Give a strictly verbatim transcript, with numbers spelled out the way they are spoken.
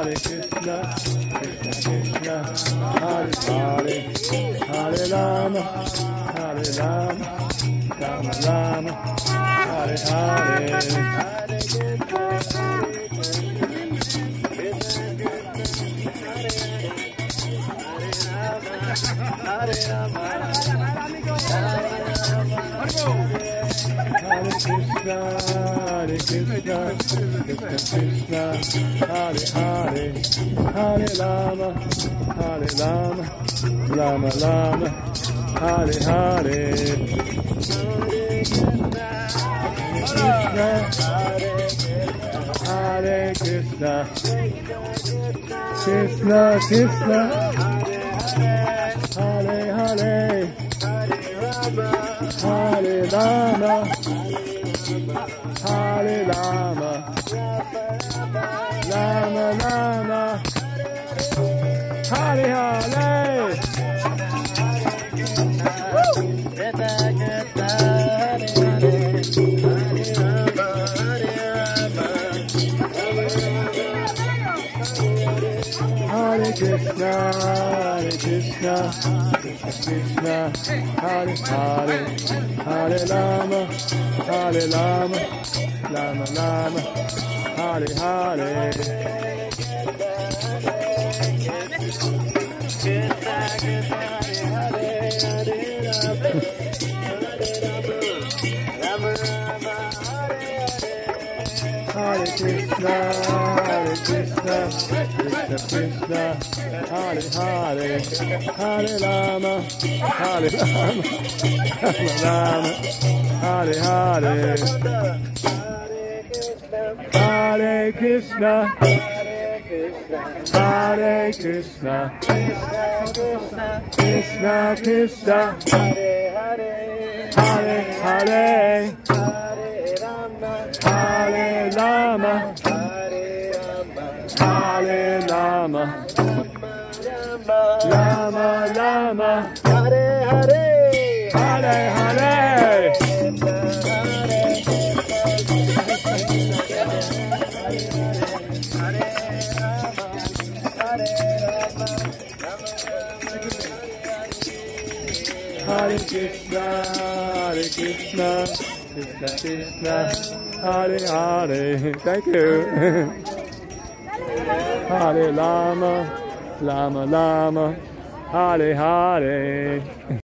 Hare Krishna, Krishna Krishna, Hare Hare, Hare Rama, Hare Rama, Rama Rama, Hare Hare. Hare Krishna, Hare Krishna, Krishna Krishna, Hare Hare, Hare Rama, Hare Rama, Rama Rama, Hare Hare. Hare Krishna, Krishna Krishna, Hare Hare, Hare Rama, Hare Rama, Rama Rama, Hare Hare. Hare Krishna, Hare Krishna, Krishna Krishna, Hare Hare, Hare Rama, Hare Rama, Rama Rama, Hare Hare. Hare Krishna, Hare Krishna, Krishna Krishna, Hare Hare, Hare Rama, Hare Rama, Rama Rama, Hare Hare. Hare Krishna, Hare Krishna, Krishna Krishna, Hare Hare, Hare Rama, Hare Rama, Rama Rama, Hare Hare, Hare Hare. Hare Krishna, Hare Krishna, Krishna Krishna, Hare Hare. Thank you. Hare Rama, Rama Rama, Hare Hare.